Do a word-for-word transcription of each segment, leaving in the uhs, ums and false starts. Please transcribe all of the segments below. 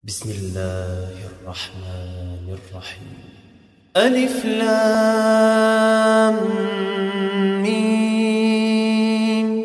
بسم الله الرحمن الرحيم. ألف لام ميم.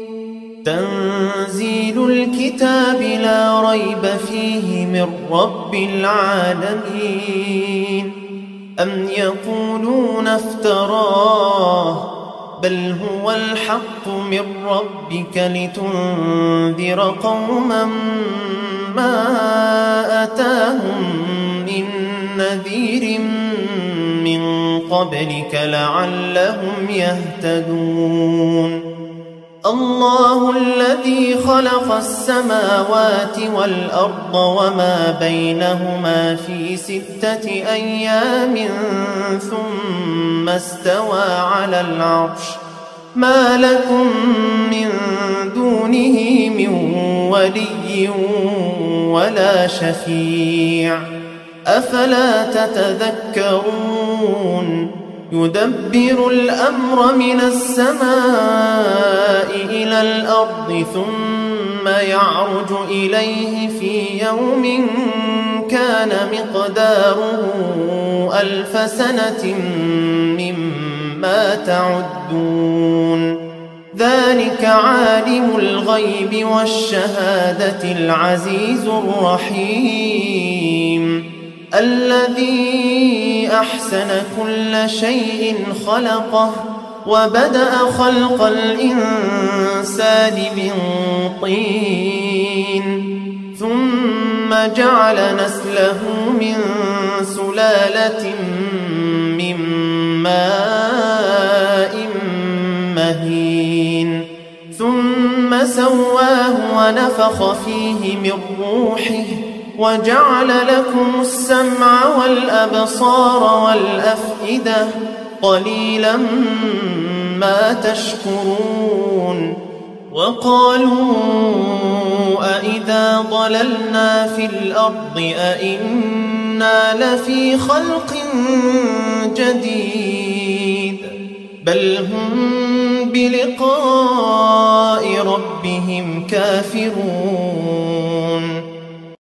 تنزيل الكتاب لا ريب فيه من رب العالمين. أم يقولون افتراه بل هو الحق من ربك لتنذر قوما ما أتاهم من نذير من قبلك لعلهم يهتدون. الله الذي خلق السماوات والأرض وما بينهما في ستة أيام ثم استوى على العرش. ما لكم من دونه من ولي ولا شفيع أفلا تتذكرون. يدبر الأمر من السماء إلى الأرض ثم يعرج إليه في يوم كان مقداره ألف سنة مما تعدون. ذلك عالم الغيب والشهادة العزيز الرحيم. الذي أحسن كل شيء خلقه وبدأ خلق الإنسان من طين ثم جعل نسله من سلالة من ماء مهين ثم سواه ونفخ فيه من روحه وجعل لكم السمع والأبصار والأفئدة قليلا ما تشكرون. وقالوا أإذا ضللنا في الأرض أإنا لفي خلق جديد بل هم بلقاء ربهم كافرون.